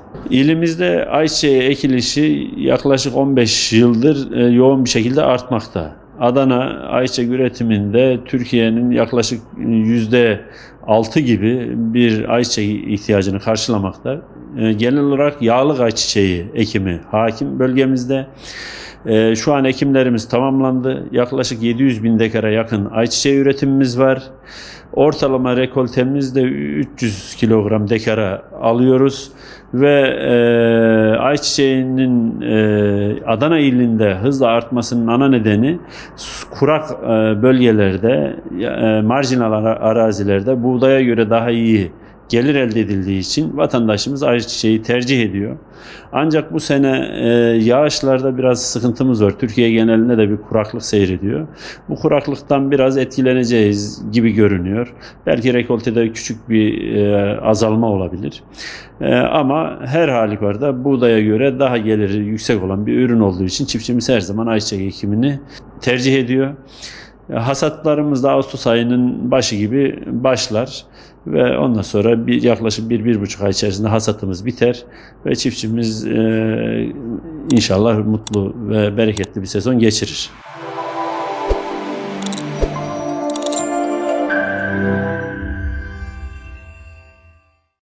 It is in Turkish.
İlimizde ayçiçeği ekilişi yaklaşık 15 yıldır yoğun bir şekilde artmakta. Adana ayçiçek üretiminde Türkiye'nin yaklaşık %6 gibi bir ayçiçeği ihtiyacını karşılamakta. Genel olarak yağlık ayçiçeği ekimi hakim bölgemizde. Şu an ekimlerimiz tamamlandı. Yaklaşık 700 bin dekara yakın ayçiçeği üretimimiz var. Ortalama rekoltemiz de 300 kilogram dekara alıyoruz. Ve ayçiçeğinin Adana ilinde hızla artmasının ana nedeni kurak bölgelerde, marjinal arazilerde buğdaya göre daha iyi gelir elde edildiği için vatandaşımız ayçiçeği tercih ediyor. Ancak bu sene yağışlarda biraz sıkıntımız var. Türkiye genelinde de bir kuraklık seyrediyor. Bu kuraklıktan biraz etkileneceğiz gibi görünüyor. Belki rekoltede küçük bir azalma olabilir. Ama her halükarda buğdaya göre daha geliri yüksek olan bir ürün olduğu için çiftçimiz her zaman ayçiçek ekimini tercih ediyor. Hasatlarımız da Ağustos ayının başı gibi başlar ve ondan sonra yaklaşık 1-1,5 ay içerisinde hasatımız biter ve çiftçimiz inşallah mutlu ve bereketli bir sezon geçirir.